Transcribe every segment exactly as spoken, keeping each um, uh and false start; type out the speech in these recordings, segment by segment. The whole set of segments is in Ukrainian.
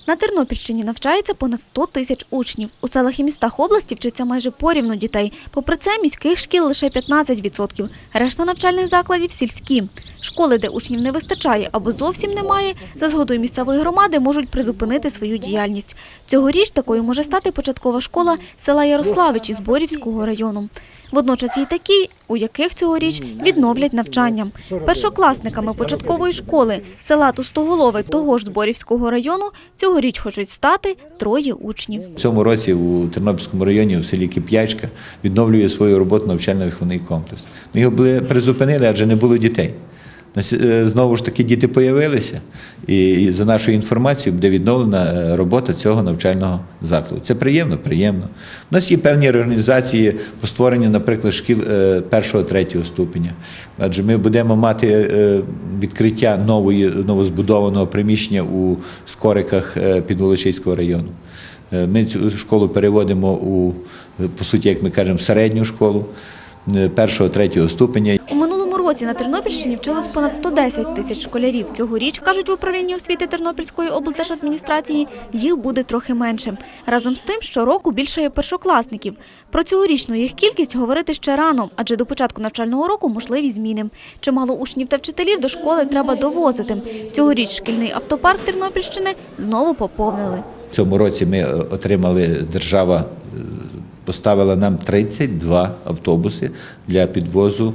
На Тернопільщині навчається понад сто тисяч учнів. У селах і містах області вчиться майже порівну дітей. Попри це, міських шкіл лише п'ятнадцять відсотків. Решта навчальних закладів – сільські. Школи, де учнів не вистачає або зовсім немає, за згодою місцевої громади можуть призупинити свою діяльність. Цьогоріч такою може стати початкова школа села Ярославич із Борівського району. Водночас є такі, у яких цьогоріч відновлять навчання. Першокласниками початкової школи села Тустоголове того ж Зборівського району цьогоріч хочуть стати троє учнів. В цьому році у Тернопільському районі, в селі Кип'ячка, відновлює свою роботу навчально-виховний комплекс. Ми його були призупинили, адже не було дітей. Знову ж таки діти з'явилися, і за нашою інформацією буде відновлена робота цього навчального закладу. Це приємно, приємно. У нас є певні організації по створенню, наприклад, шкіл першого-третього ступеня. Адже ми будемо мати відкриття нової, новозбудованого приміщення у Скориках Підволочиського району. Ми цю школу переводимо у, по суті, як ми кажемо, в середню школу першого-третього ступеня. У минулому році на Тернопільщині вчилось понад сто десять тисяч школярів. Цьогоріч, кажуть в управлінні освіти Тернопільської облдержадміністрації, їх буде трохи менше. Разом з тим, щороку більшає першокласників. Про цьогорічну їх кількість говорити ще рано, адже до початку навчального року можливі зміни. Чимало учнів та вчителів до школи треба довозити. Цьогоріч шкільний автопарк Тернопільщини знову поповнили. В цьому році ми отримали, держава поставила нам тридцять два автобуси для підвозу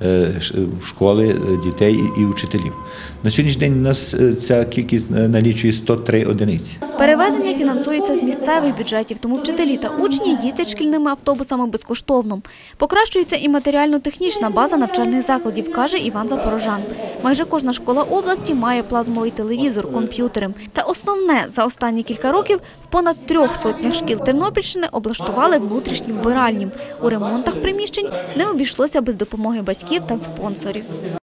в школи дітей і учителів. На сьогоднішній день у нас ця кількість налічує сто три одиниці. Перевезення фінансується з місцевих бюджетів, тому вчителі та учні їздять шкільними автобусами безкоштовно. Покращується і матеріально-технічна база навчальних закладів, каже Іван Запорожан. Майже кожна школа області має плазмовий телевізор, комп'ютери. Та основне, за останні кілька років в понад трьох сотнях шкіл Тернопільщини облаштували внутрішні вбиральні. У ремонтах приміщень не обійшлося без допомоги батьків та спонсорів.